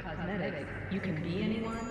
cosmetics, you can be anyone?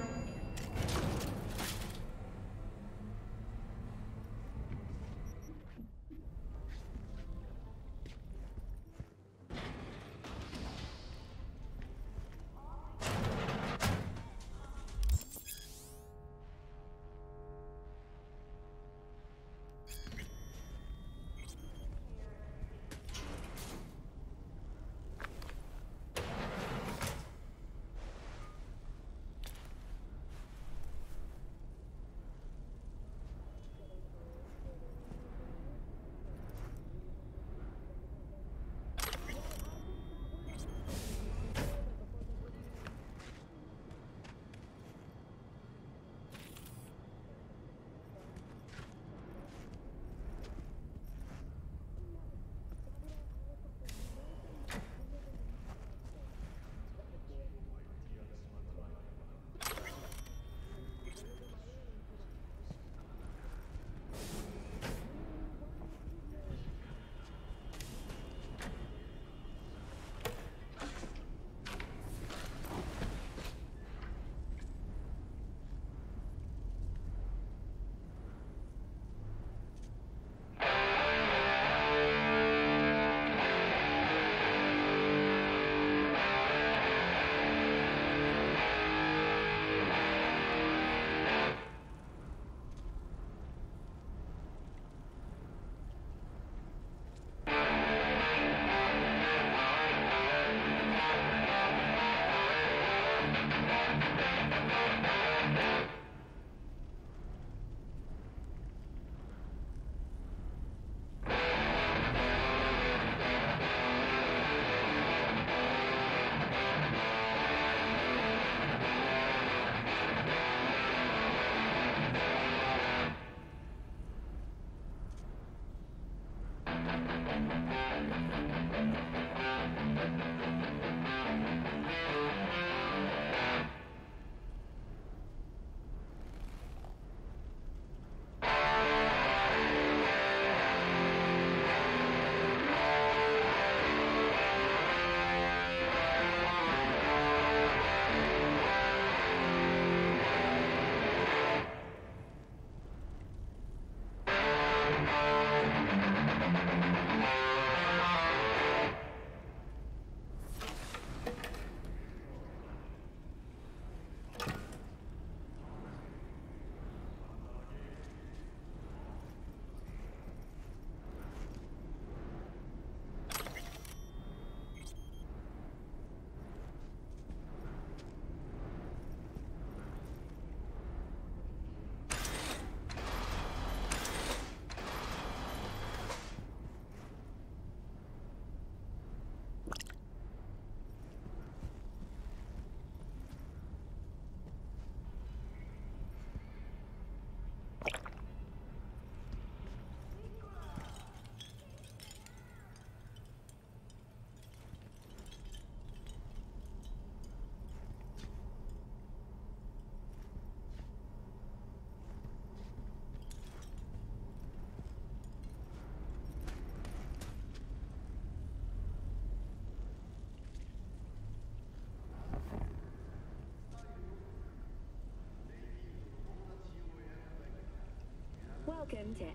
Welcome to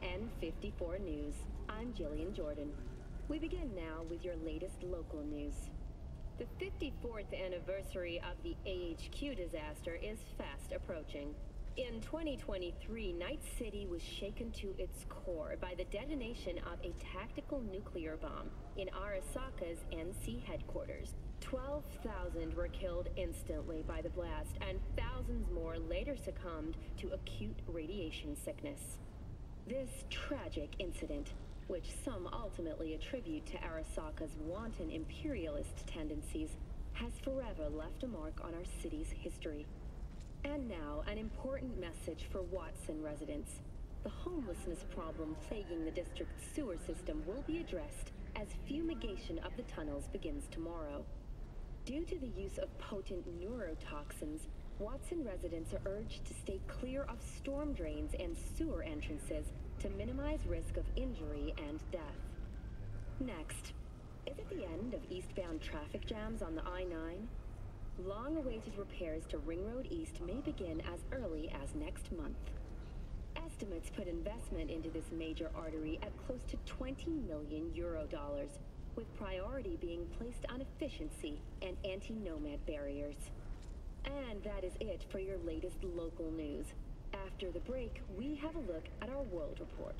N54 News. I'm Jillian Jordan. We begin now with your latest local news. The 54th anniversary of the AHQ disaster is fast approaching. In 2023, Night City was shaken to its core by the detonation of a tactical nuclear bomb in Arasaka's NC headquarters. 12,000 were killed instantly by the blast, and thousands more later succumbed to acute radiation sickness. This tragic incident, which some ultimately attribute to Arasaka's wanton imperialist tendencies, has forever left a mark on our city's history. And now, an important message for Watson residents. The homelessness problem plaguing the district's sewer system will be addressed as fumigation of the tunnels begins tomorrow. Due to the use of potent neurotoxins, Watson residents are urged to stay clear of storm drains and sewer entrances to minimize risk of injury and death. Next, is it the end of eastbound traffic jams on the I-9? Long-awaited repairs to Ring Road East may begin as early as next month. Estimates put investment into this major artery at close to 20 million euro dollars, with priority being placed on efficiency and anti-nomad barriers. And that is it for your latest local news. After the break, we have a look at our world report.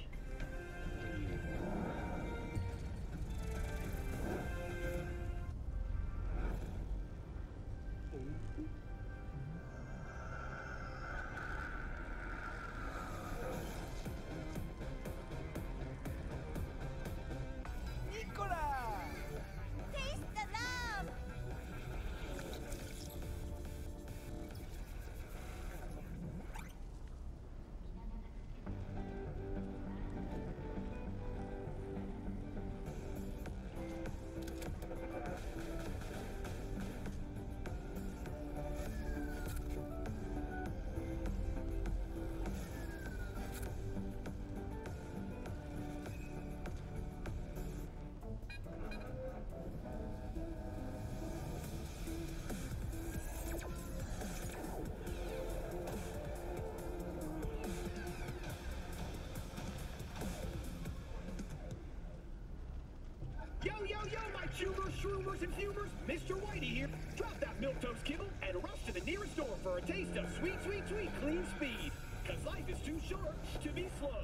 Yo, my chewers, shroomers, and fumers, Mr. Whitey here. Drop that milquetoast kibble and rush to the nearest store for a taste of sweet, sweet, sweet clean speed. Cause life is too short to be slow.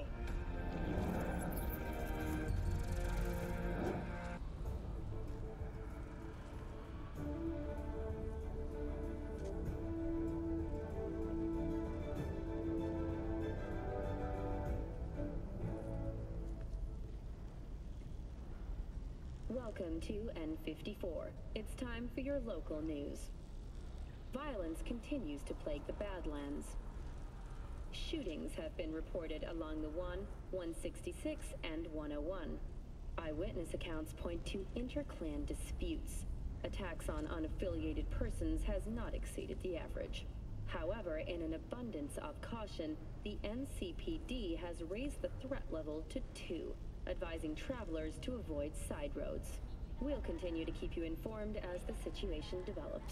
Welcome to N54. It's time for your local news. Violence continues to plague the Badlands. Shootings have been reported along the 166, and 101. Eyewitness accounts point to inter-clan disputes. Attacks on unaffiliated persons has not exceeded the average. However, in an abundance of caution, the NCPD has raised the threat level to 2, advising travelers to avoid side roads. We'll continue to keep you informed as the situation develops.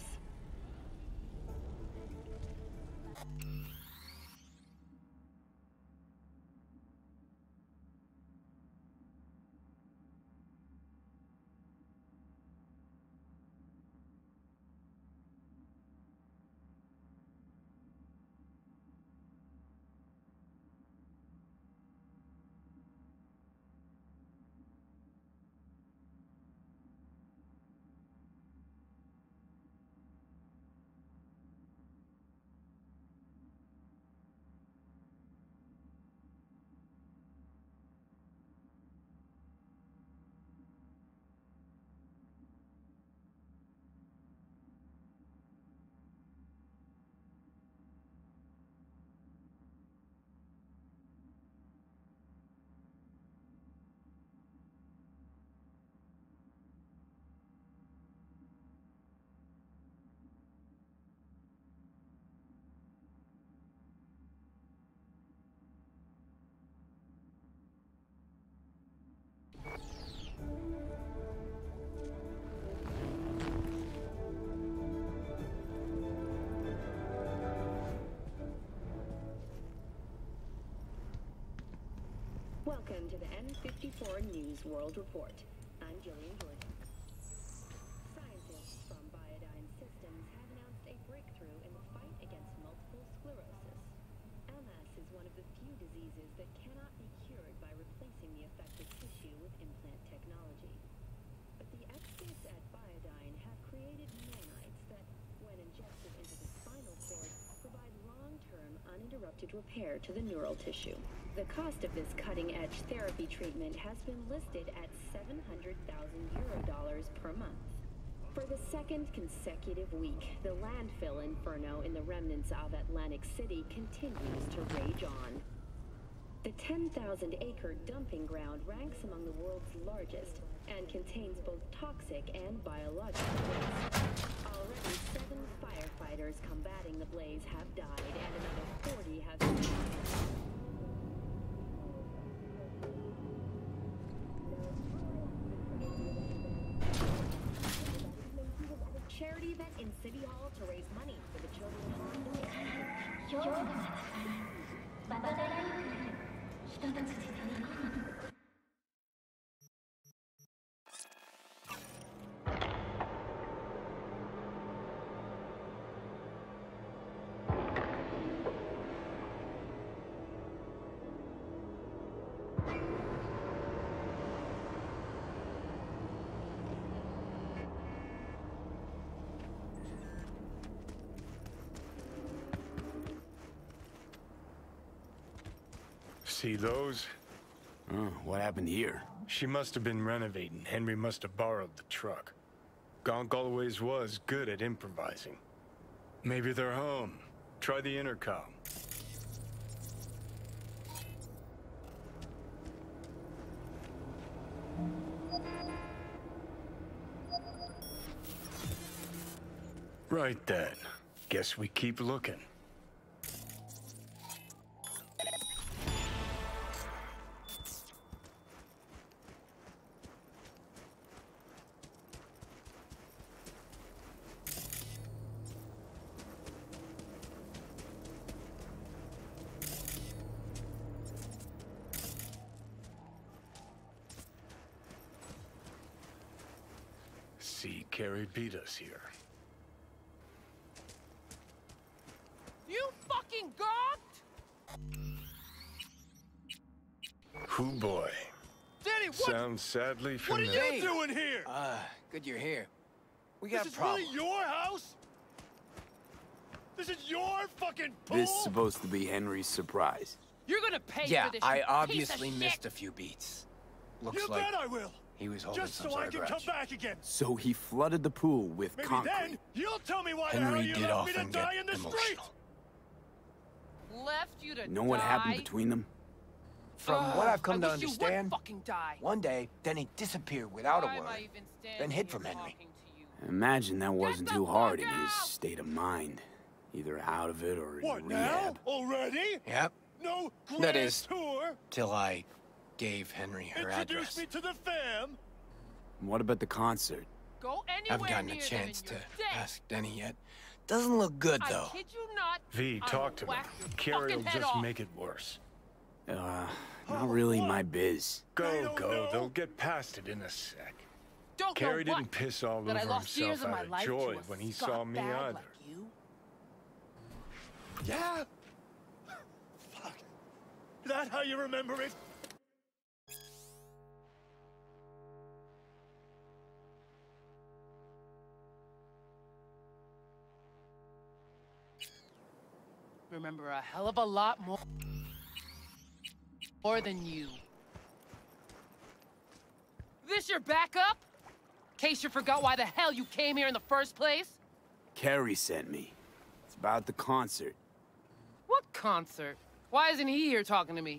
Welcome to the N54 News World Report. I'm Jillian Jordan. Scientists from Biodyne Systems have announced a breakthrough in the fight against multiple sclerosis. MS is one of the few diseases that cannot be cured by replacing the affected tissue with implant technology. But the experts at Biodyne have created nanites that, when injected into the spinal cord, provide long-term uninterrupted repair to the neural tissue. The cost of this cutting-edge therapy treatment has been listed at €700,000 per month. For the second consecutive week, the landfill inferno in the remnants of Atlantic City continues to rage on. The 10,000-acre dumping ground ranks among the world's largest and contains both toxic and biological waste. Already 7 firefighters combating the blaze have died and another 40 have been injured. charity event in City Hall to raise money for the children of Honduras. 氷河がバタダライク一つ口で煮込む See those? What happened here? She must have been renovating. Henry must have borrowed the truck. Gonk always was good at improvising. Maybe they're home. Try the intercom. Right then. Guess we keep looking. See, Carrie beat us here. You fucking gawked? Hoo boy. Danny, what? Sounds sadly What are familiar. you doing here? Good you're here. We This got is problems. really your house? This is your fucking pool? This is supposed to be Henry's surprise. You're gonna pay Yeah, for this. I you obviously piece of missed shit. a few beats. Looks You like bet I will. he was holding Just some so sort I of can come grudge. back again. So he flooded the pool with Maybe concrete. then you'll tell me why the hell Henry you did left me to often die get in the street. emotional. Left you to Know what happened die? between them? From what I've come to I wish you would understand, fucking die. one day, Denny disappeared without a Why am I word, even standing then hid here from Henry. talking to you? Imagine that wasn't the too hard fuck in his out! state of mind. Either out of it or in What now? rehab. Already? Yep, No grand That is- tour? till I gave Henry her Introduce address. me to the fam? What about the concert? Go anywhere Haven't gotten a near them chance and to you're dead. ask Denny yet. Doesn't look good, I though. kid you not. V, I talk will to him. whack your Carrie will fucking head just off. make it worse. Not really my biz. They Go, don't go. know. They'll get past it in a sec. Don't Carrie know what? didn't piss all That I over lost years himself of my out of life joy to a when he saw me scumbag either. like you. Yeah? Fuck. That how you remember it? Remember a hell of a lot more than you. This your backup? Case you forgot why the hell you came here in the first place? Carrie sent me. It's about the concert. What concert? Why isn't he here talking to me?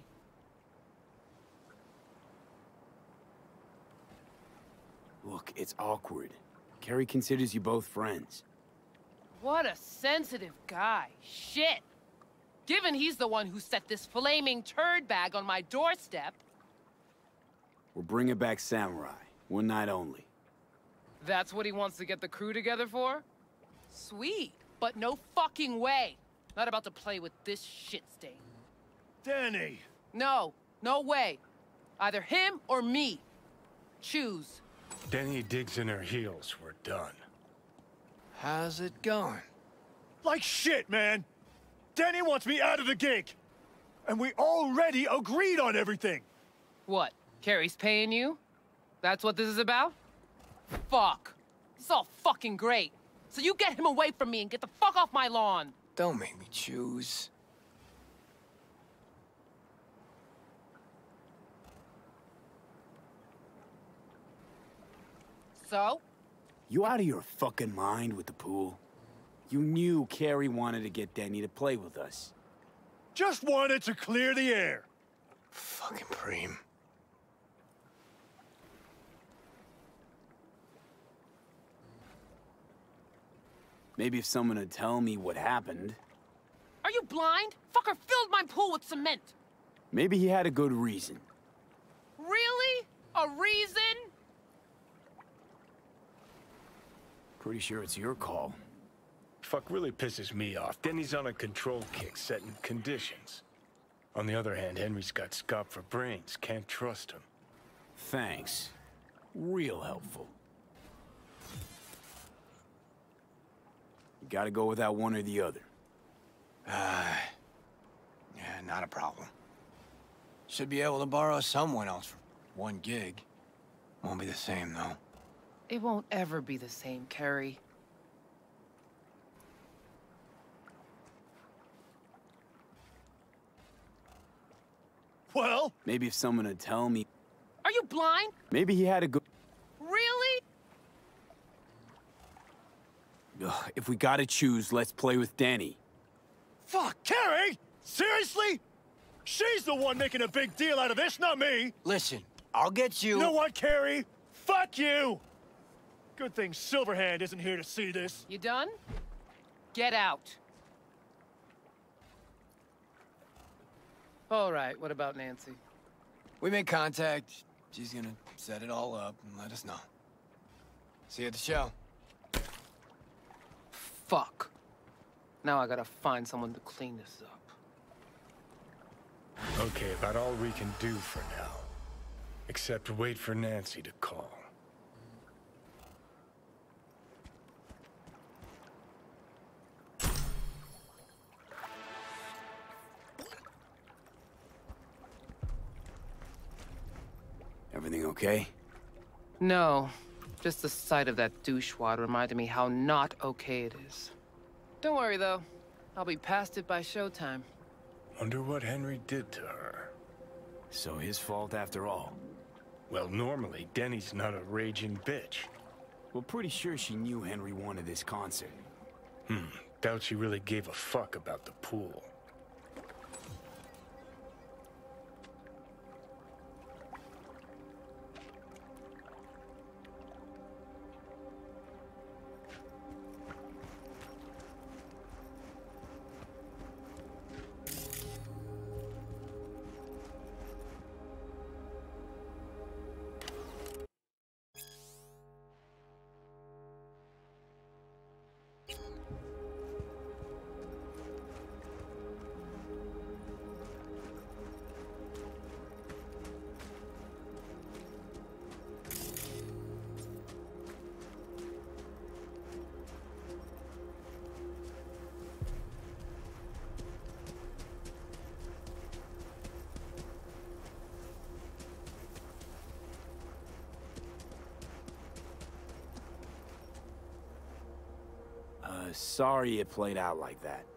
Look, it's awkward. Carrie considers you both friends. What a sensitive guy. Shit. Given he's the one who set this flaming turd bag on my doorstep. We're bringing back Samurai. One night only. That's what he wants to get the crew together for? Sweet, but no fucking way. Not about to play with this shit stain. Danny. No, no way. Either him or me. Choose. Denny digs in her heels. We're done. How's it going? Like shit, man. Danny wants me out of the gig. And we already agreed on everything. What? Carrie's paying you? That's what this is about? Fuck. It's all fucking great. So you get him away from me and get the fuck off my lawn. Don't make me choose. So? You out of your fucking mind with the pool? You knew Carrie wanted to get Denny to play with us. Just wanted to clear the air. Fucking Preem. Maybe if someone would tell me what happened, Are you blind? Fucker filled my pool with cement. maybe he had a good reason. Really? A reason? Pretty sure it's your call. Fuck really pisses me off. Denny's on a control kick, setting conditions. On the other hand, Henry's got scop for brains. Can't trust him. Thanks. Real helpful. You gotta go without one or the other. Yeah, not a problem. Should be able to borrow someone else for one gig. Won't be the same, though. It won't ever be the same, Carrie. Well, Maybe if someone would tell me. Are you blind? Maybe he had a good. Really? Ugh, if we gotta choose, let's play with Danny. fuck, Carrie? Seriously? She's the one making a big deal out of this, not me. Listen, I'll get you... You know what, Carrie? Fuck you! Good thing Silverhand isn't here to see this. You done? Get out. All right, what about Nancy? We made contact. She's gonna set it all up and let us know. See you at the show. Fuck. Now I gotta find someone to clean this up. Okay, about all we can do for now. Except wait for Nancy to call. Everything okay? No, just the sight of that douchewad reminded me how not okay it is. Don't worry, though. I'll be past it by showtime. Wonder what Henry did to her. So his fault after all. Well, normally, Denny's not a raging bitch. We're pretty sure she knew Henry wanted this concert. Doubt she really gave a fuck about the pool. Sorry it played out like that.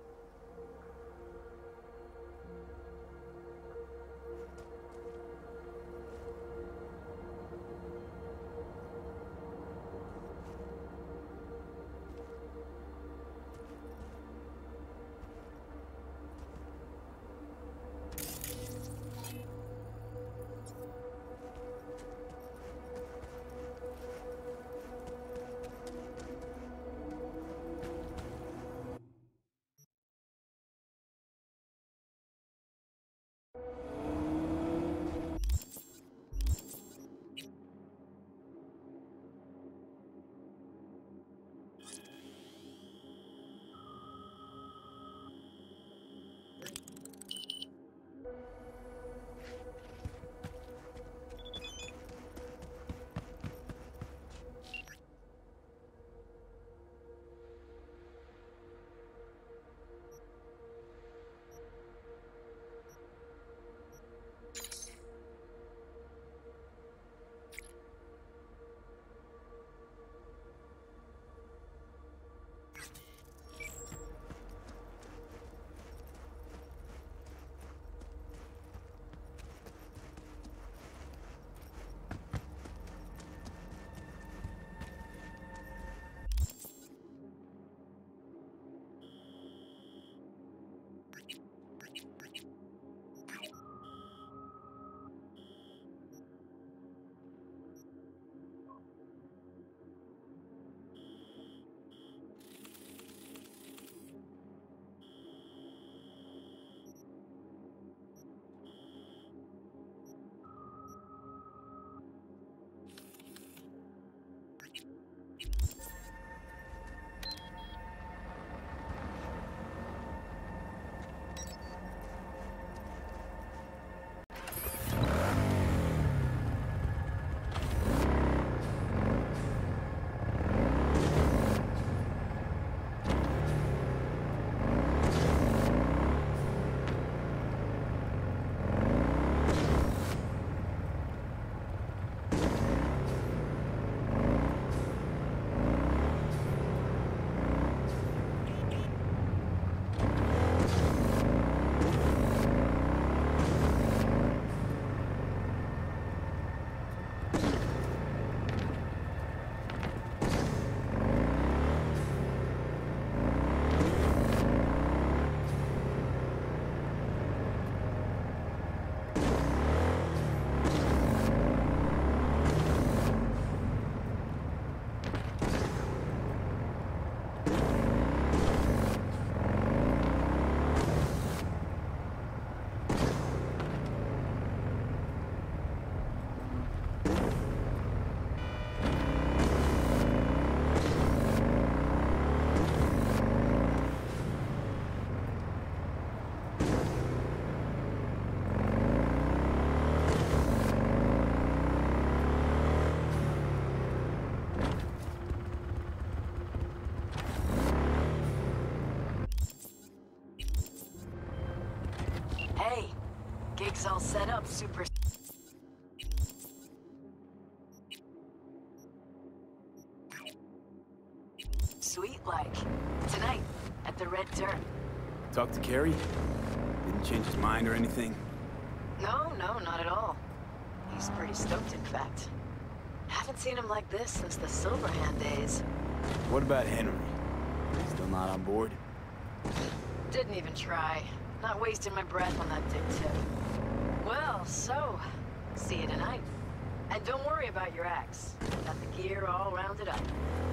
Hey, gig's all set up, super... Sweet like. Tonight, at the Red Dirt. Talk to Carey? Didn't change his mind or anything? No, not at all. He's pretty stoked, in fact. Haven't seen him like this since the Silverhand days. What about Henry? Still not on board? Didn't even try. Not wasting my breath on that dick tip. Well, so, see you tonight. And don't worry about your axe. Got the gear all rounded up.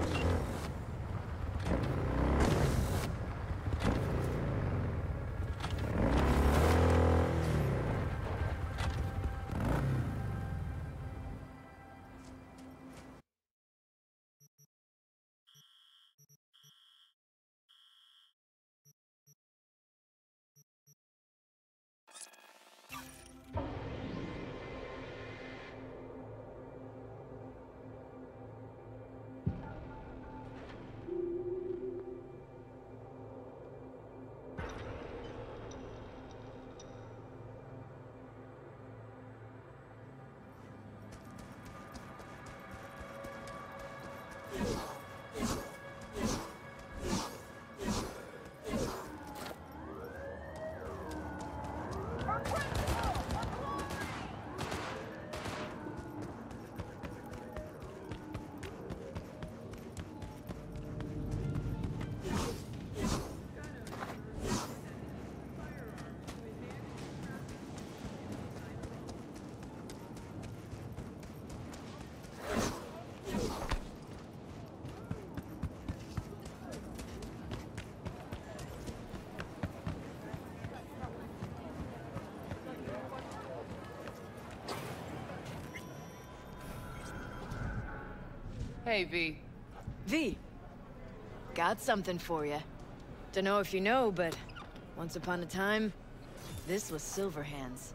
Hey, V. V, got something for you. Dunno if you know, but once upon a time, this was Silverhand's.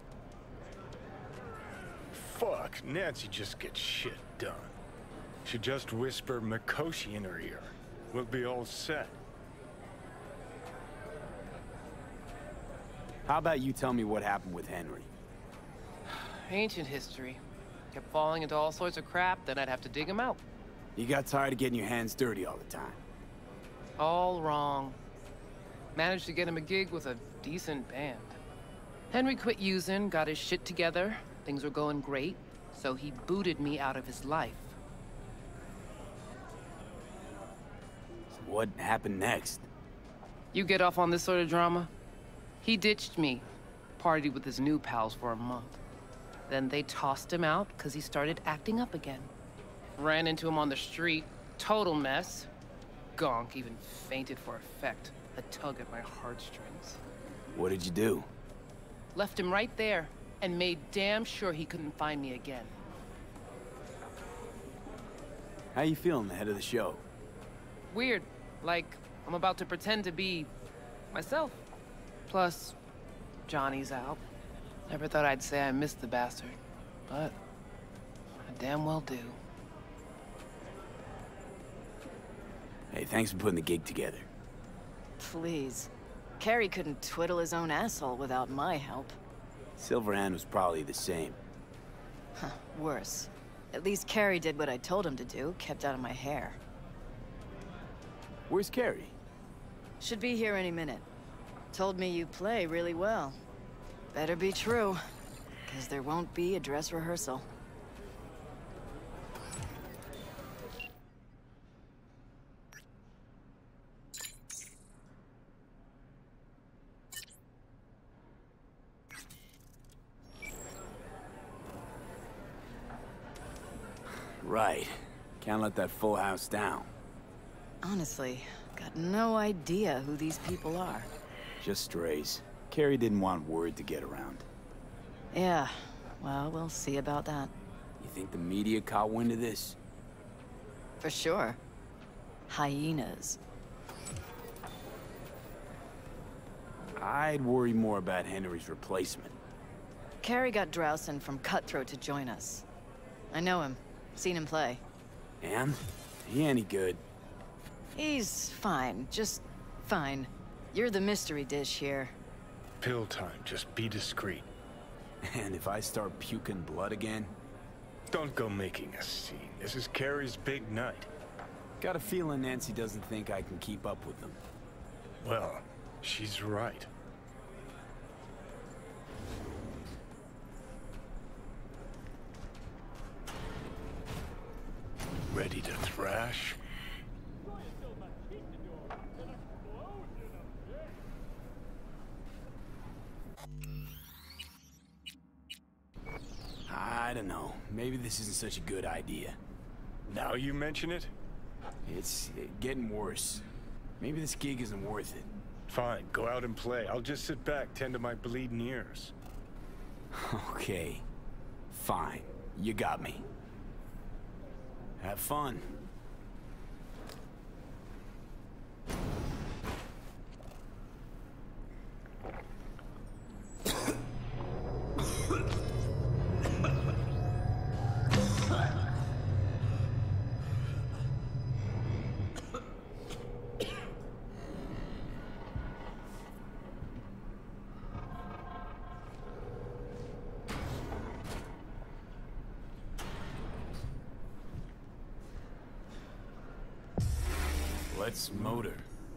Fuck, Nancy just gets shit done. She just whisper Mikoshi in her ear. We'll be all set. How about you tell me what happened with Henry? Ancient history. Kept falling into all sorts of crap, then I'd have to dig him out. You got tired of getting your hands dirty all the time. All wrong. Managed to get him a gig with a decent band. Henry quit using, got his shit together. Things were going great, so he booted me out of his life. So what happened next? You get off on this sort of drama? He ditched me, partied with his new pals for a month. Then they tossed him out because he started acting up again. Ran into him on the street, total mess. Gonk even fainted for effect, a tug at my heartstrings. What did you do? Left him right there, and made damn sure he couldn't find me again. How you feeling ahead of the show? Weird, like I'm about to pretend to be myself. Plus, Johnny's out. Never thought I'd say I missed the bastard, but I damn well do. Hey, thanks for putting the gig together. Please. Carey couldn't twiddle his own asshole without my help. Silverhand was probably the same. Huh, worse. At least Carey did what I told him to do, kept out of my hair. Where's Carey? Should be here any minute. Told me you play really well. Better be true, because there won't be a dress rehearsal. Right. Can't let that full house down. Honestly, Got no idea who these people are. Just strays. Carrie didn't want word to get around. Yeah, well, we'll see about that. You think the media caught wind of this? For sure. Hyenas. I'd worry more about Henry's replacement. Carrie got Drowson from Cutthroat to join us. I know him. Seen him play. And? He any good? He's fine. Just fine. You're the mystery dish here. Pill time, just be discreet. And if I start puking blood again? Don't go making a scene. This is Carrie's big night. Got a feeling Nancy doesn't think I can keep up with them. Well, she's right. Ready to thrash? I don't know. Maybe this isn't such a good idea. Now you mention it? It's getting worse. Maybe this gig isn't worth it. Fine, go out and play. I'll just sit back, tend to my bleeding ears. Okay. Fine. You got me. Have fun. Let's motor.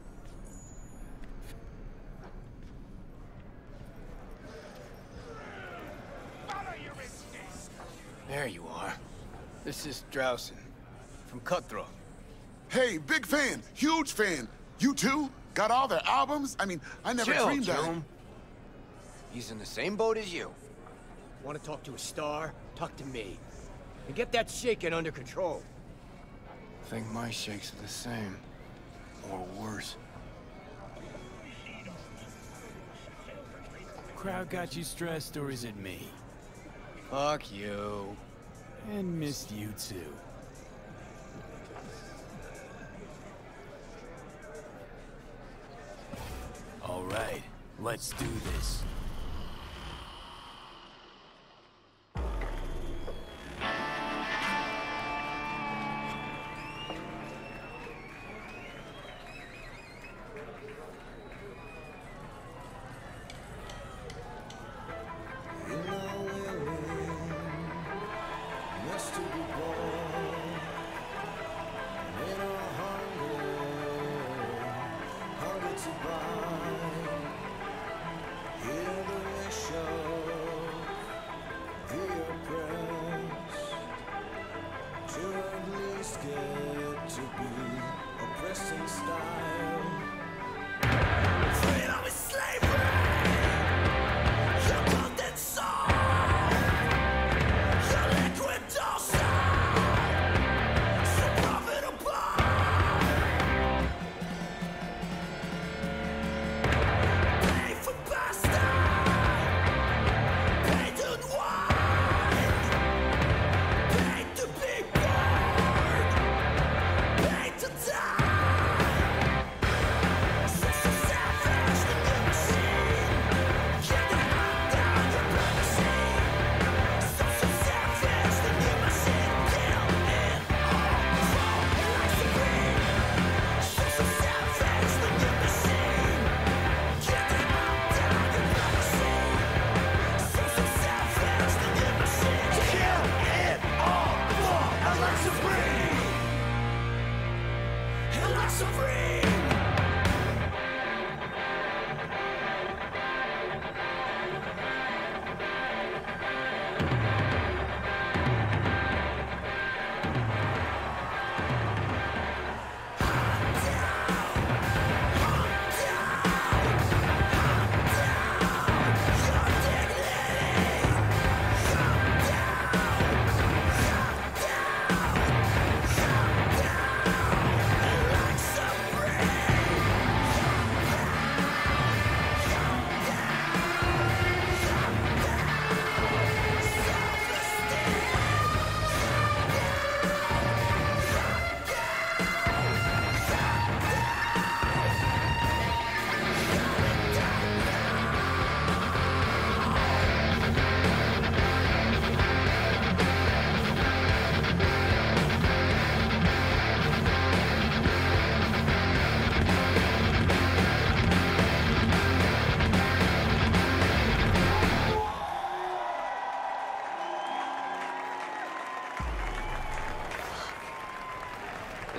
There you are. This is Drowson, from Cutthroat. Hey, big fan, huge fan. You too? Got all their albums? I mean, I never dreamed that. He's in the same boat as you. Want to talk to a star? Talk to me. And get that shaking under control. Think my shakes are the same. Or worse. Crowd got you stressed, or is it me? Fuck you. And missed you too. All right, let's do this.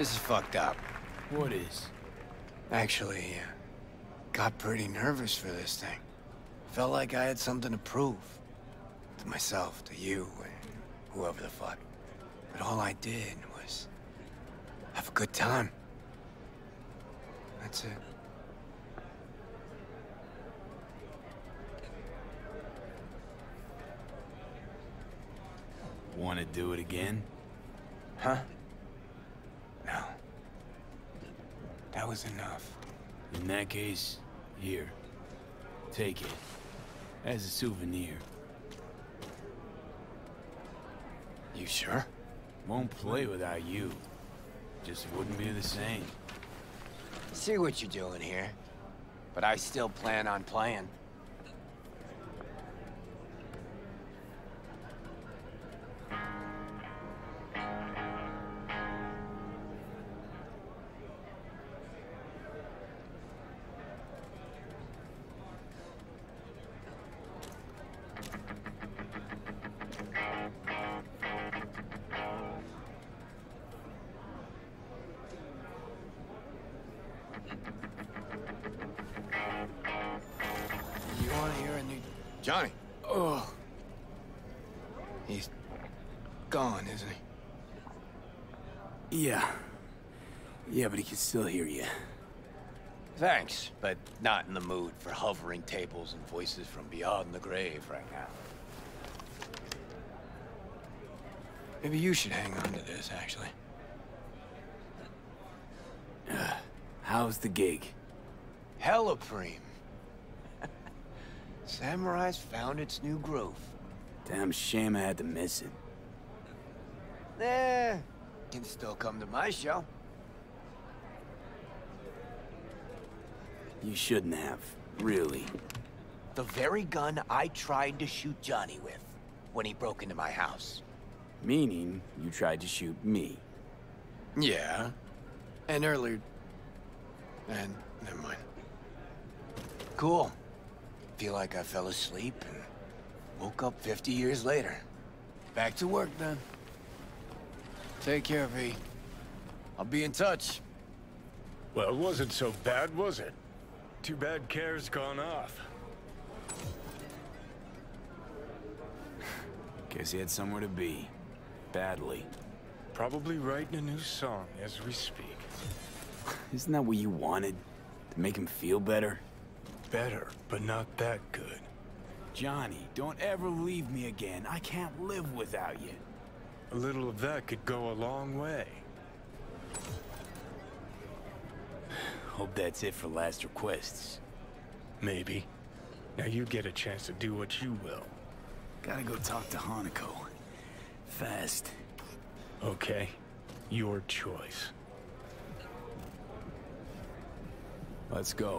This is fucked up. What is? Actually, got pretty nervous for this thing. Felt like I had something to prove. To myself, to you, and whoever the fuck. But all I did was have a good time. That's it. Want to do it again? Huh? No. That was enough. In that case, here. Take it. As a souvenir. You sure? Won't play without you. Just wouldn't be the same. See what you're doing here. But I still plan on playing. You want to hear a new... Johnny! Oh. He's gone, isn't he? Yeah. Yeah, but he can still hear you. Thanks, but not in the mood for hovering tables and voices from beyond the grave right now. Maybe you should hang on to this, actually. How's the gig? Hella preem. Samurai's found its new groove. Damn shame I had to miss it. Can still come to my show. You shouldn't have, really. The very gun I tried to shoot Johnny with when he broke into my house. Meaning, you tried to shoot me. Yeah. And earlier... And never mind. Cool. Feel like I fell asleep and woke up 50 years later. Back to work then. Take care, V. I'll be in touch. Well, it wasn't so bad, was it? Too bad Care's gone off. Guess he had somewhere to be. Badly. Probably writing a new song as we speak. Isn't that what you wanted? To make him feel better? Better, but not that good. Johnny, don't ever leave me again. I can't live without you. A little of that could go a long way. Hope that's it for last requests. Maybe. Now you get a chance to do what you will. Gotta go talk to Hanako. Fast. Okay. Your choice. Let's go.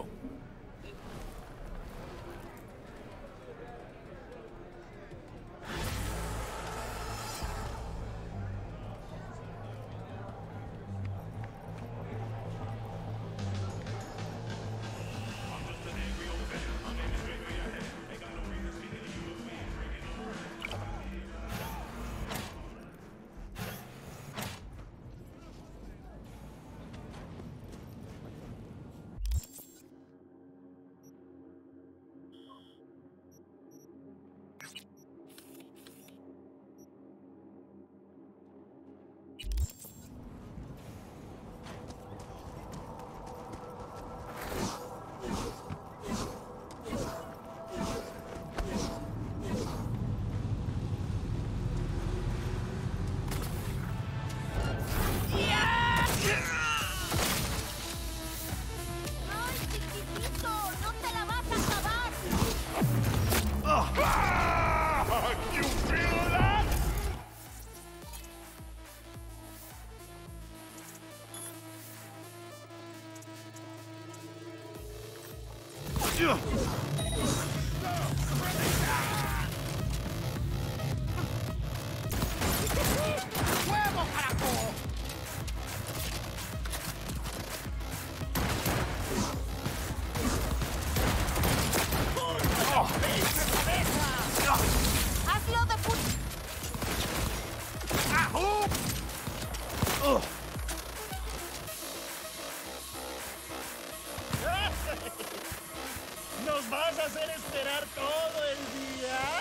vas a hacer esperar todo el día?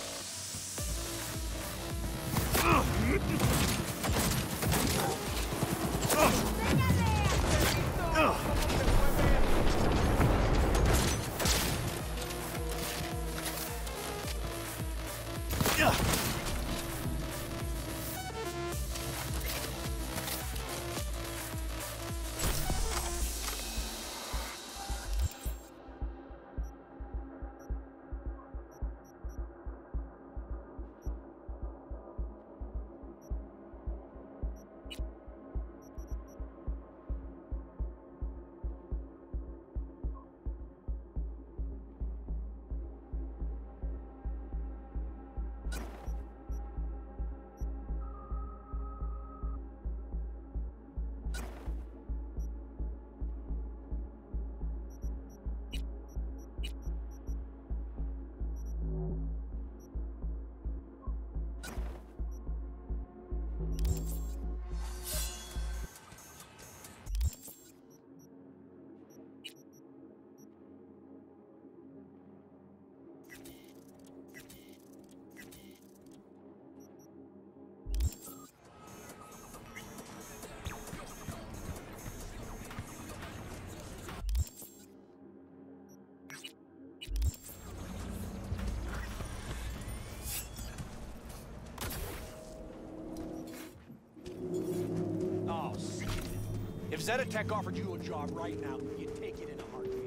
If Zetatech offered you a job right now, you'd take it in a heartbeat.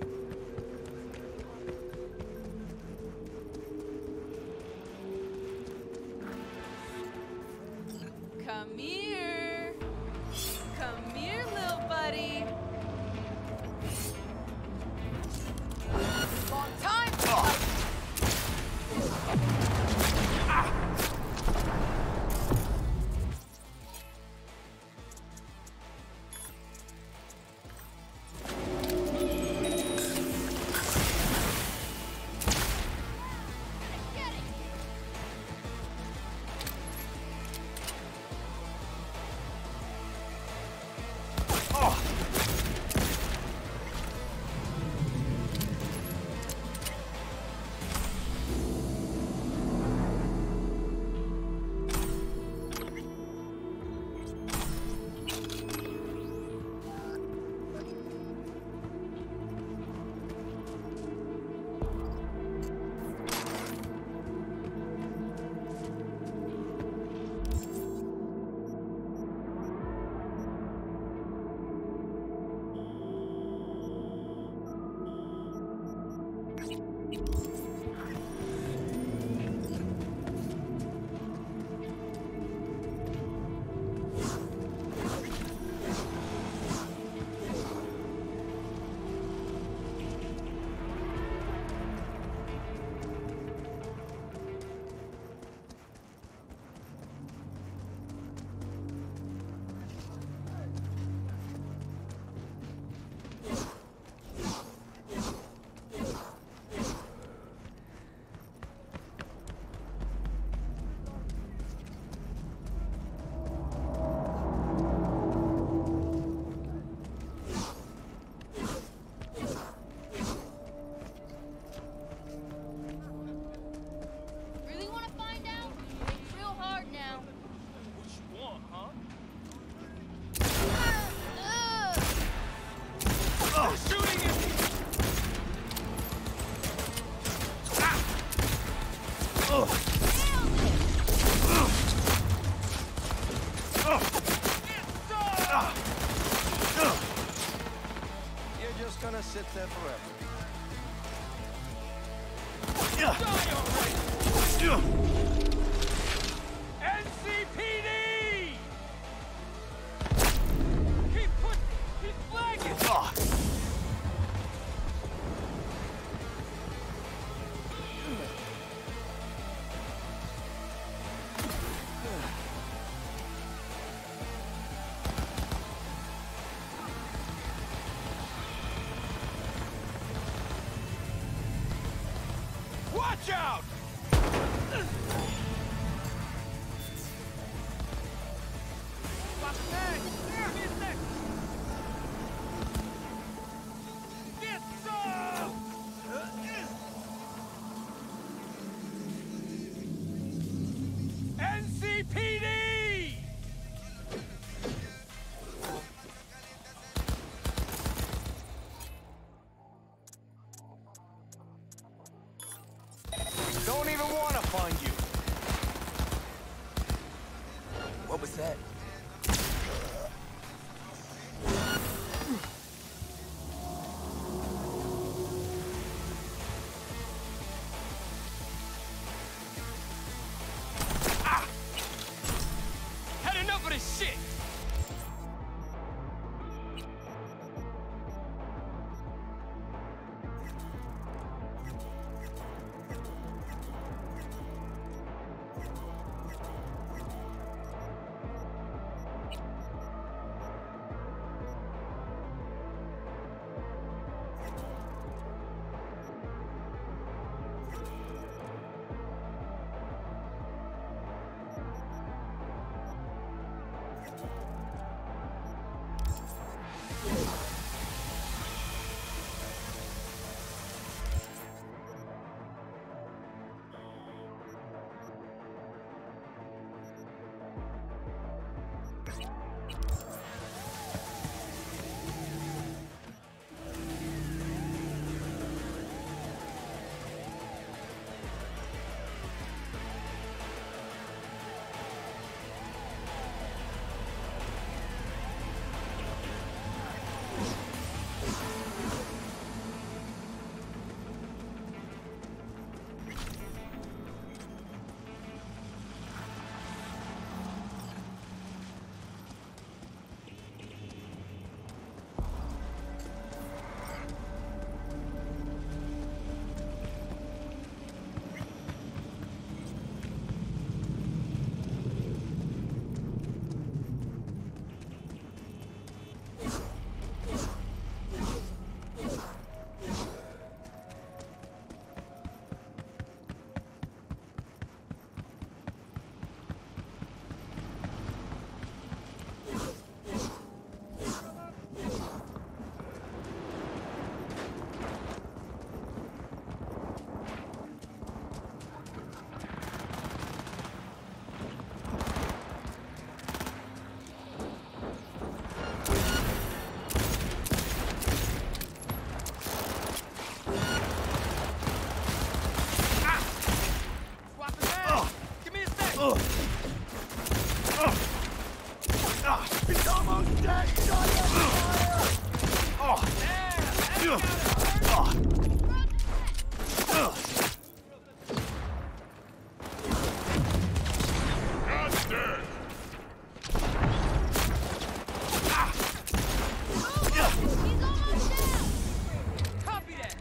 Come here. Come here, little buddy. Long time. You're just gonna sit there forever. NCPD! Keep pushing! Keep flagging! Watch out! Get some! set. Had enough of this shit! He's almost dead! Shot him! God's dead! Copy that!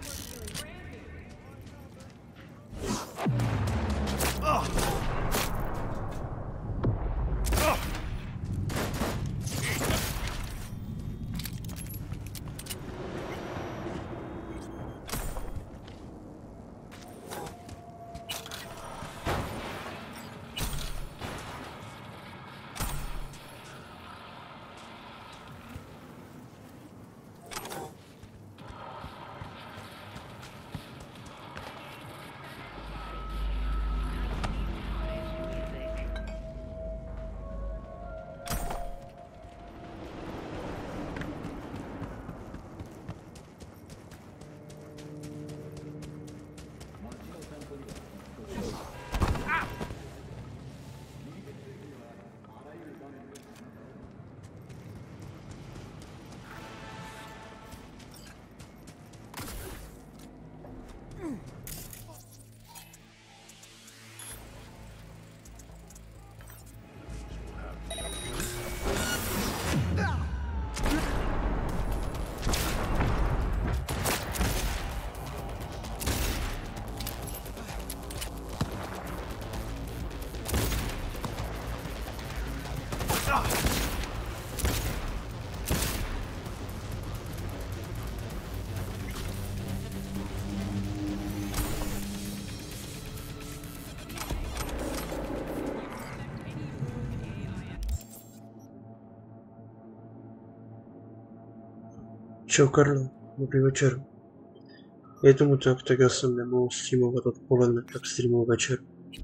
Ciao Carlo, dobry wieczór. Jedymu tak tego samemu streamować od poranka jak streamować wieczór.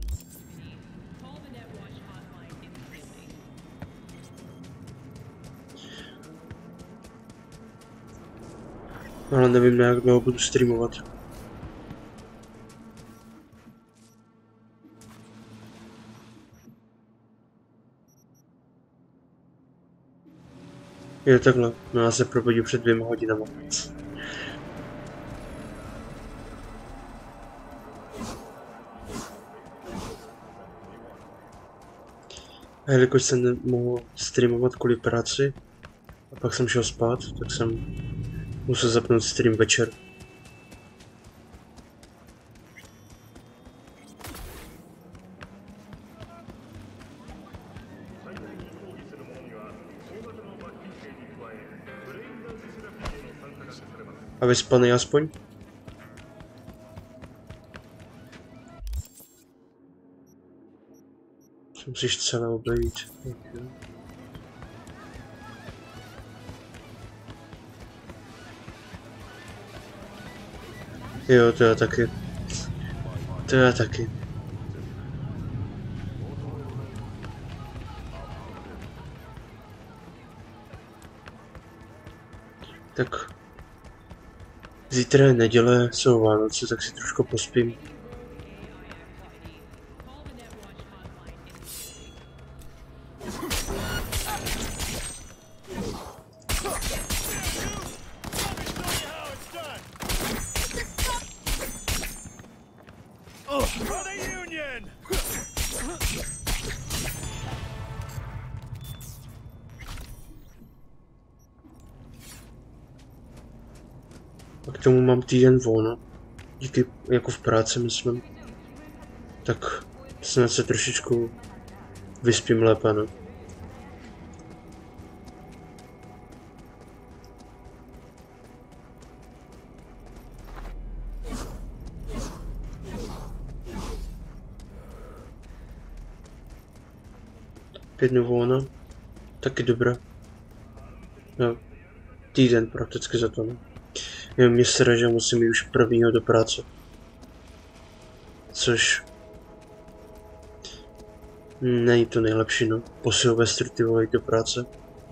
Ale nie wiem jak go budu streamować. Je takhle, no já se probudil před 2 hodinama. A jelikož jsem nemohl streamovat kvůli práci, a pak jsem šel spát, tak jsem musel zapnout stream večer. A vyspaný aspoň? Musíš celé obejít. Okay. Jo, to já taky. To já taky. Tak. Zítra je neděle, jsou Vánoce, tak si trošku pospím. A k tomu mám týden volno, díky jako v práci myslím, tak snad se trošičku vyspím lépe, no. Pět dnů volna, taky dobré. No, týden prakticky za to, no. Jo, mě sere, že musím jít už 1. do práce. Což není to nejlepší, no. Po Silvestru ty vole do práce.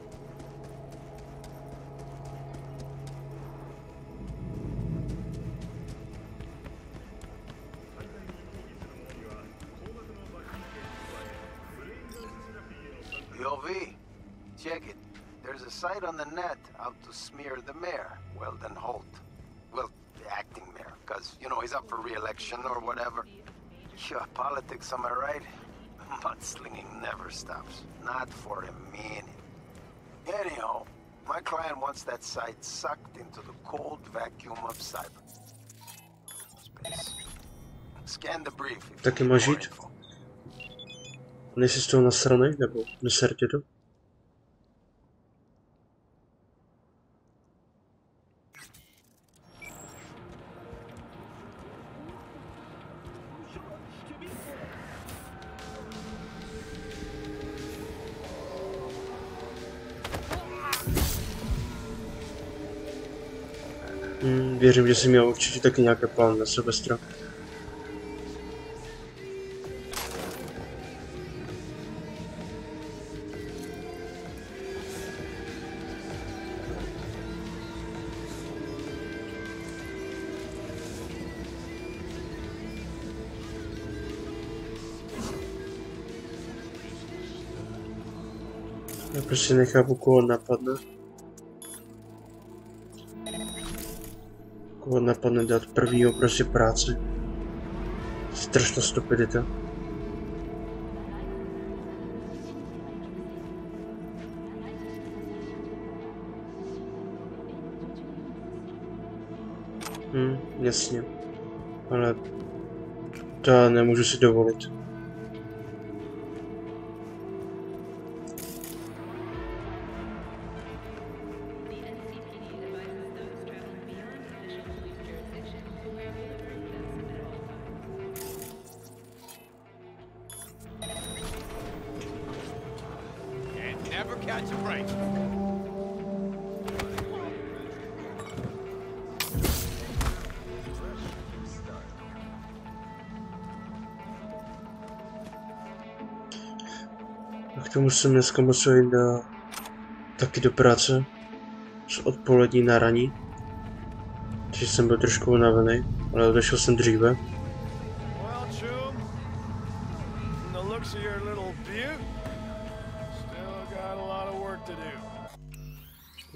Yo, V, check it. There's a site on the net out to smear the mayor, Weldon Holt. Well, the acting mayor, because, you know, he's up for re-election or whatever. Yeah, politics, am I right? Mudslinging never stops. Not for a minute. Anyhow, my client wants that site sucked into the cold vacuum of cyberspace. Scan the brief. Taky máš jít? Nejsi z toho nasranej, nebo neser tě to? Věřím, že jsi měl určitě taky nějaké plán na Silvestra. Já prostě nechápu, koho napadne. Koho napadne dát 1. prostě práci. Strašná stupidita. Jasně. Ale to já nemůžu si dovolit. A k tomu jsem dneska musel jít taky do práce. Z odpolední na raní. Takže jsem byl trošku unavený, ale odešel jsem dříve.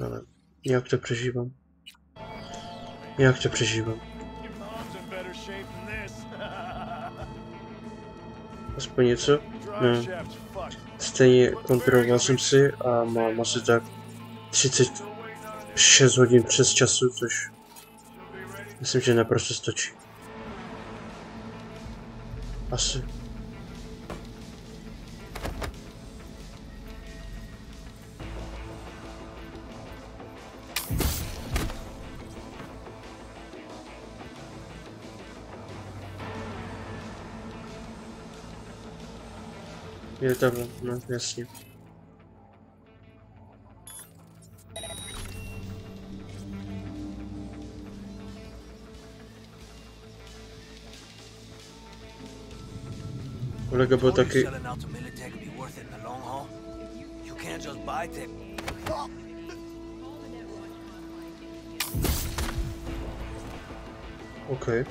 Ale jak to přežívám? Jak to přežívám? Aspoň něco? No. Stejně kontroloval jsem si a mám asi tak 36 hodin přes času, což myslím, že naprosto stačí. Asi. Je takhle, no jasně. Kolega byl taky... Okay.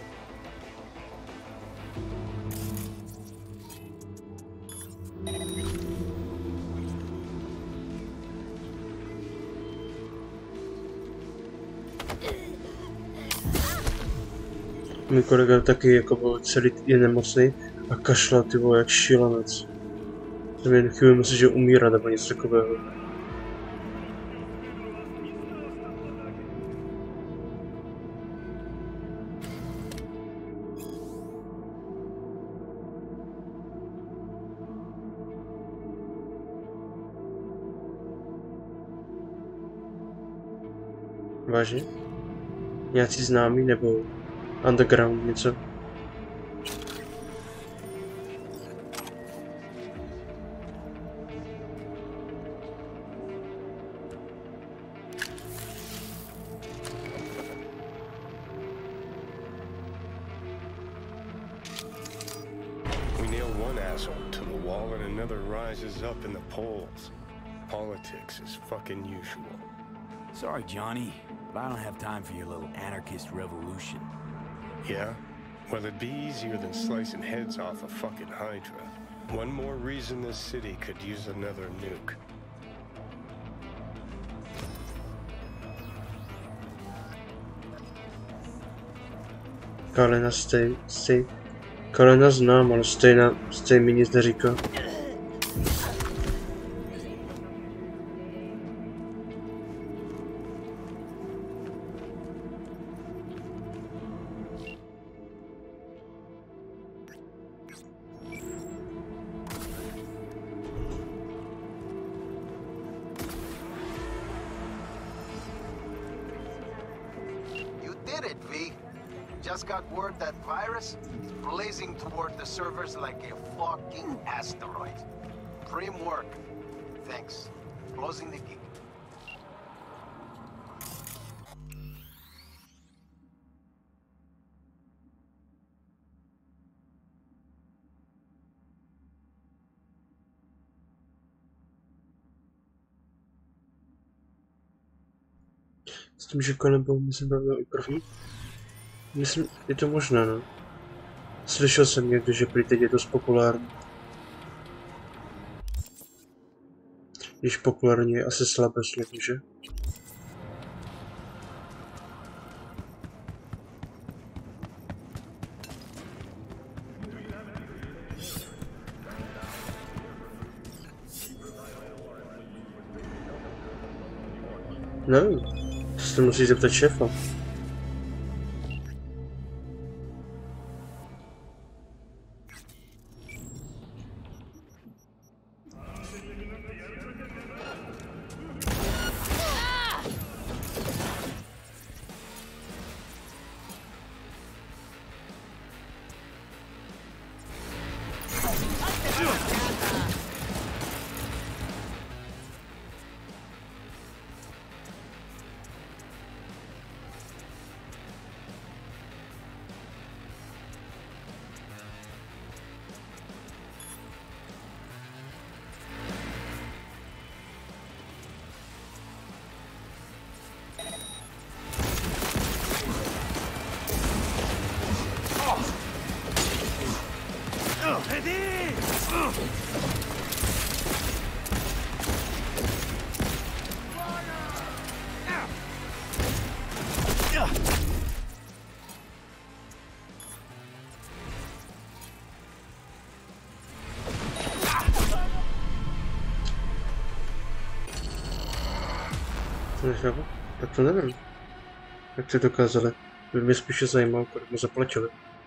Můj kolega taky jako byl celý je nemocný a kašlal ty vole jak šílenec. Jsem jen chvíli myslel, že umírá nebo něco takového. Vážně? Nějací známí nebo underground něco? We nail one asshole to the wall and another rises up in the polls. Politics is fucking usual. Sorry, Johnny, but I don't have time for your little anarchist revolution. Yeah? Well, it'd be easier than slicing heads off a fucking Hydra. One more reason this city could use another nuke. Kalena znám, ale stej mi nic neříká. Just got word that virus is blazing toward the servers like a fucking asteroid. Prim work. Thanks. Closing the gig. S tím, že kolem byl, myslím, byl i první. Myslím, je to možné, no. Slyšel jsem někdy, že prý teď je dost populární. Když populární je asi slabé slovo, že? No, to se musí zeptat šéfa. Nechápu? Tak to nevím. Jak to dokázali? By mě spíše zajímalo, kolik mu zaplatili.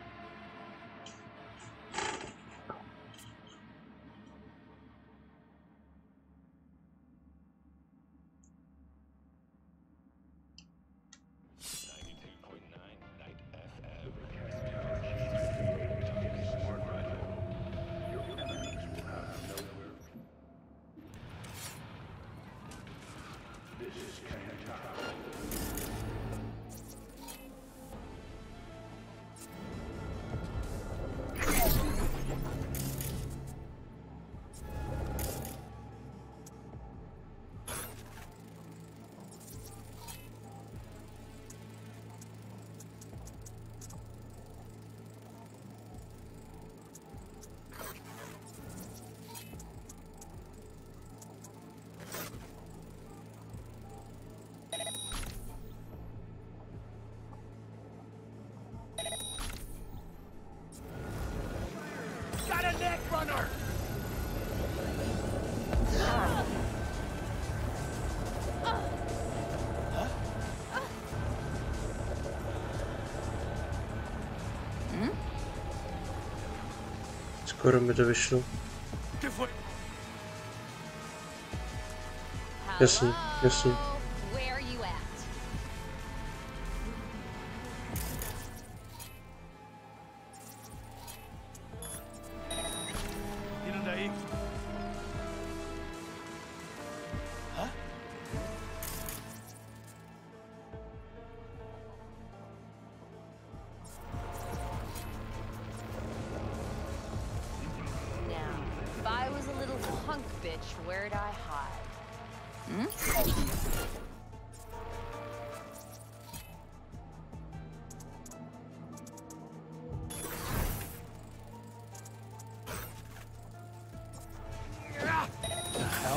Got a neck runner! Skoro mi to vyšlo. Jasně, jasně. Where are you at? Huh? Now, if I was a little punk bitch, where'd I hide? Hmm? The hell?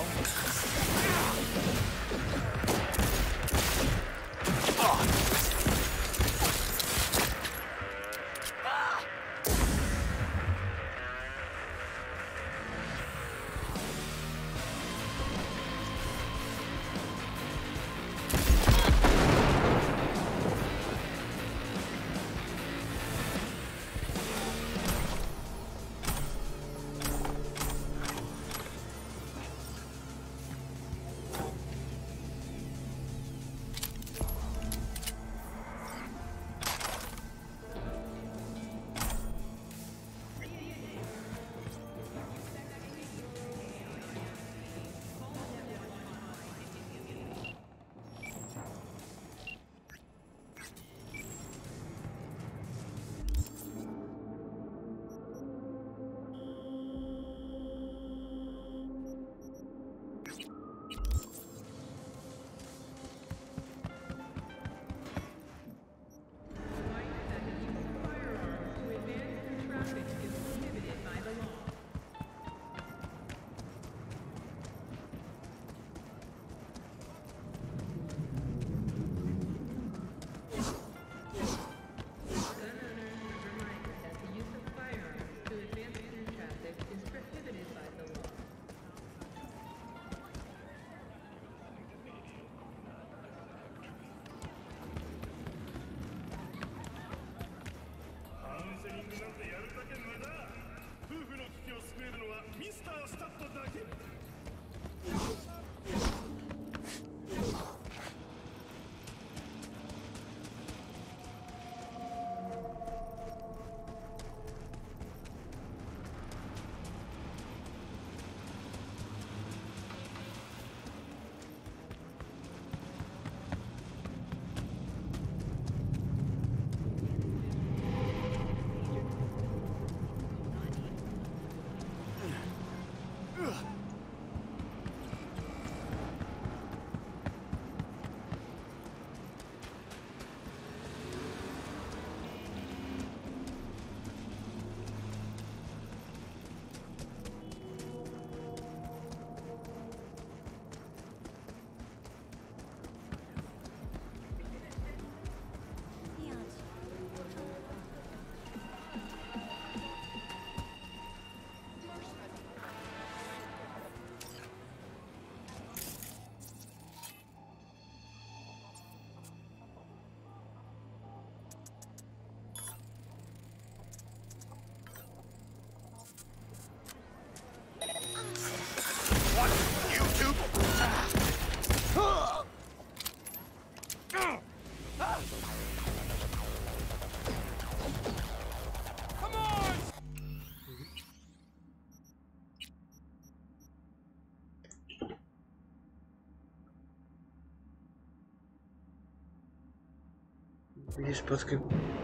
Vítej zpátky.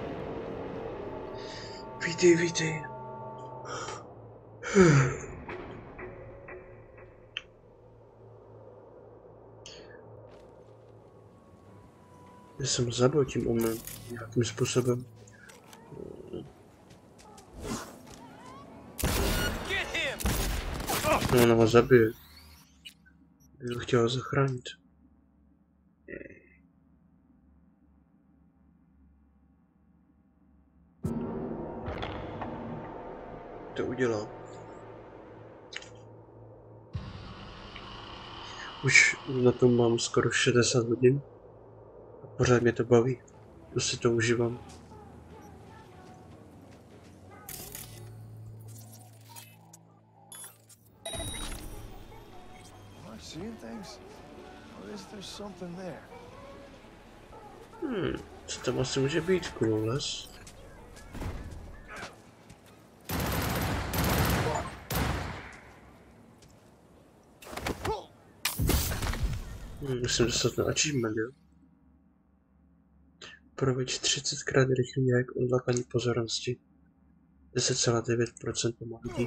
Vítej. Já jsem zabil tím omem nějakým způsobem. No, ona ho zabije. Já ho chtěla zachránit. To udělal. Už na tom mám skoro 60 hodin. A pořád mě to baví. To si to užívám. Co tam asi může být? Clueless? Musím dostat na achievement, jo? Proveď 30krát rychlý jak odlákání pozornosti. 10,9% lidí.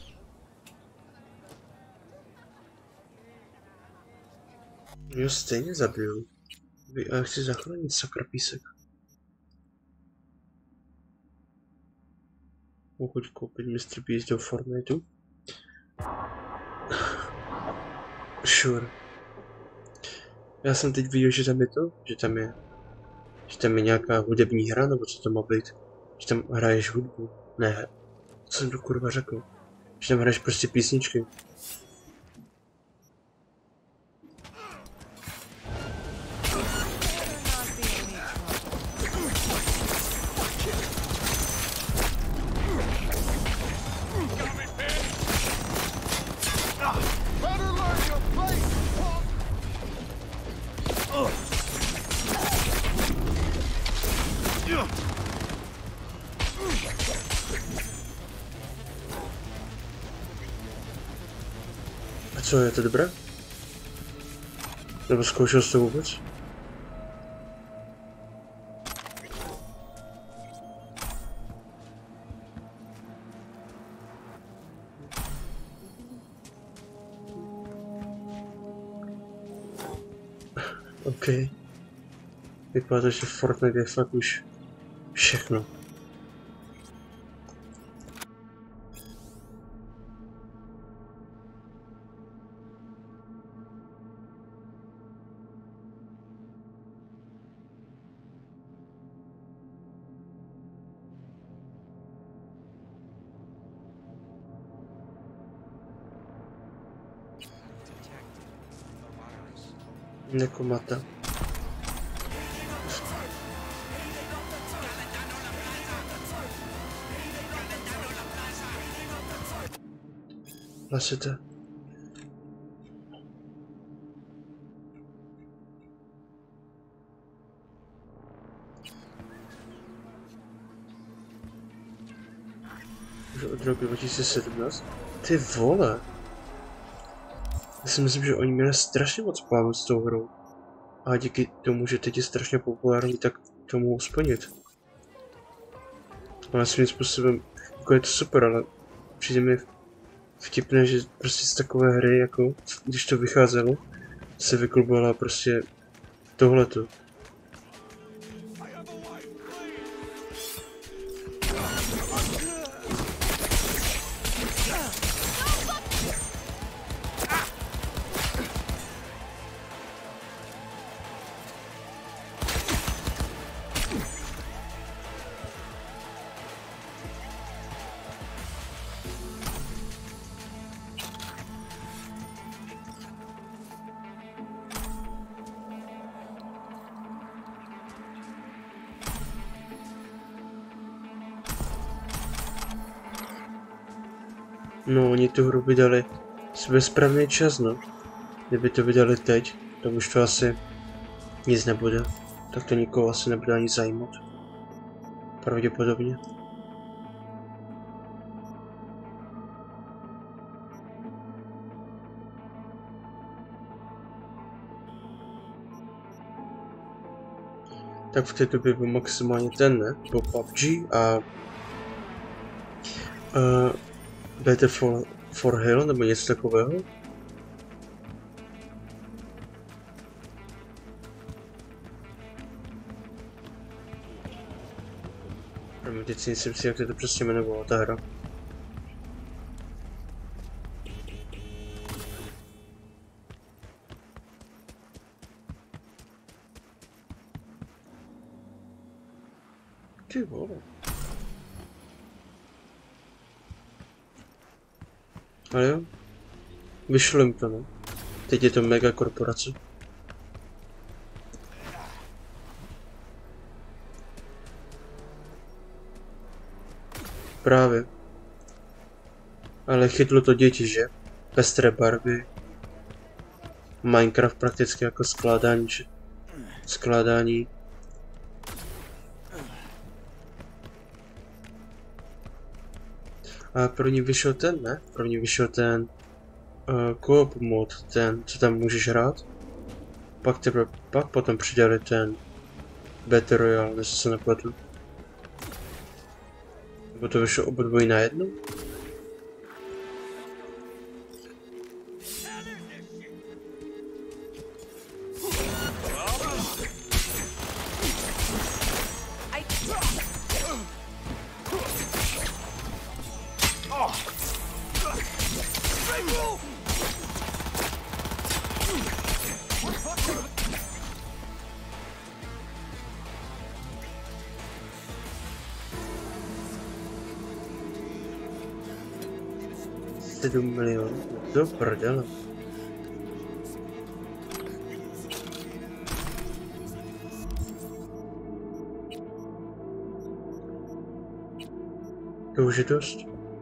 Jo, stejně zabiju. A já chci zachránit sakra písek. Pokud koupit Mr. Beast do Fortniteu? Sure. Já jsem teď viděl, že tam je to, že tam je nějaká hudební hra, nebo co to má být? Že tam hraješ hudbu. Ne, co jsem to kurva řekl? Že tam hraješ prostě písničky. Co, je to dobré? Nebo zkoušel jsi to vůbec? OK. Vypadá to, že Fortnite je fakt už všechno. Nekomata. Hlasíte. Už od roku 2017? Ty vole! Já si myslím, že oni měli strašně moc plánů s tou hrou. A díky tomu, že teď je strašně populární, tak to mohou splnit. Ale svým způsobem, jako je to super, ale přijde mi vtipné, že prostě z takové hry, jako když to vycházelo, se vyklubovala prostě tohleto. No, oni tu hru vydali bezprávný čas, no. Kdyby to vydali teď, tak už to asi nic nebude. Tak to nikoho asi nebude ani zajímat. Pravděpodobně. Tak v té době byl maximálně ten, ne? Byl PUBG a Battle for Hell nebo něco takového. Teď si nejsem si, jak to přesně jmenovalo, ta hra. Ty vole. Ale jo, vyšlo jim to, no. Teď je to mega korporace. Právě. Ale chytlo to děti, že? Pestré barvy. Minecraft prakticky jako skládání. A první vyšel ten, ne? První vyšel ten co-op mod, ten, co tam můžeš hrát. Pak potom přidali ten Battle Royale, než se nepletu. Nebo to vyšlo oba dvojí najednou? $7 milionů, do prdele. To už je dost.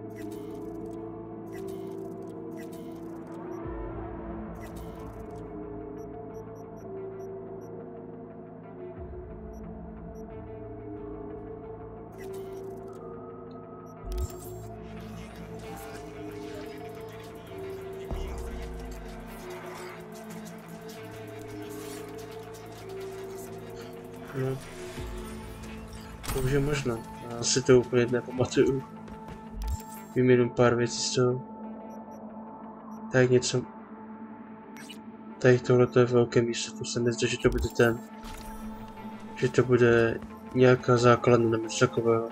No. To už je možno. Já si to úplně nepamatuju. Vím jenom pár věcí z toho. Tak něco. Tady tohle je velké místo, to se nezdá, že to bude ten. Že to bude nějaká základna nebo něco takového.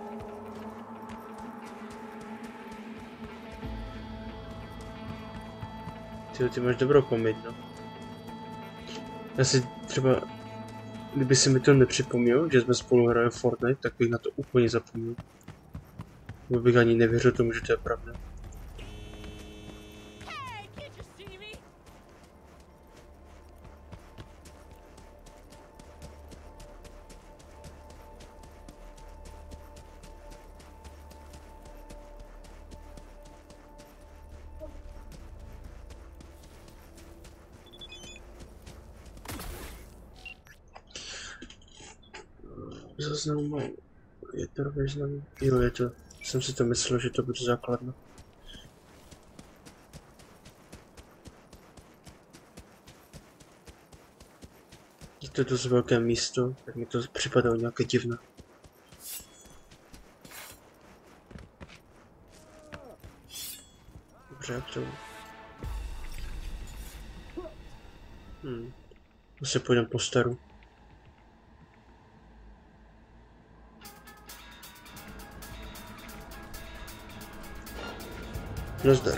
Ty máš dobrou paměť, no. Já si třeba, kdyby si mi to nepřipomněl, že jsme spolu hráli Fortnite, tak bych na to úplně zapomněl. Nebo bych ani nevěřil tomu, že to je pravda. Zaznám mám. Je to význam. Jo, je to. Jsem si to myslel, že to bude základna. Je to dost velké místo, tak mi to připadalo nějaké divné. Dobře, jak to... Asi půjdem po staru. Nazdar.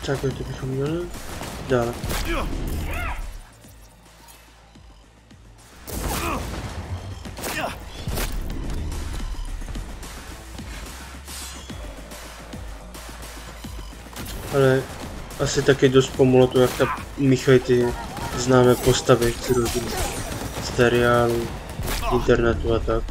Takhle to bychom měli. Dále. Ale asi taky dost pomohlo to, jak ta míchají ty známé postavy z různých seriálů, internetu a tak.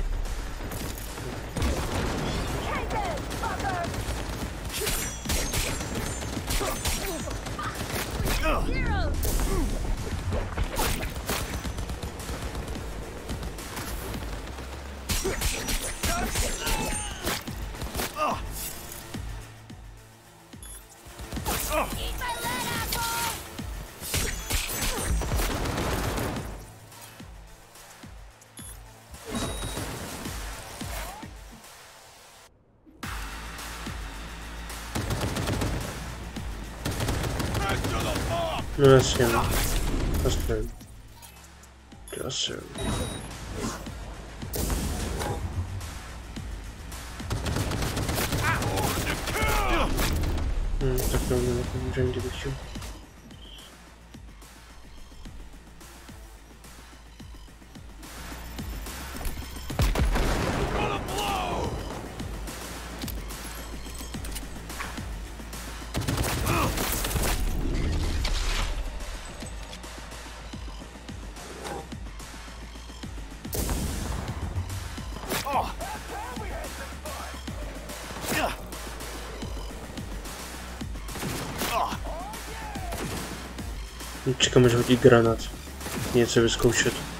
No jasně, no. Aspoň. Asi. Tak to můžeme kdybych chtěl. Čekám, že hodí granát. Něco vyzkoušet.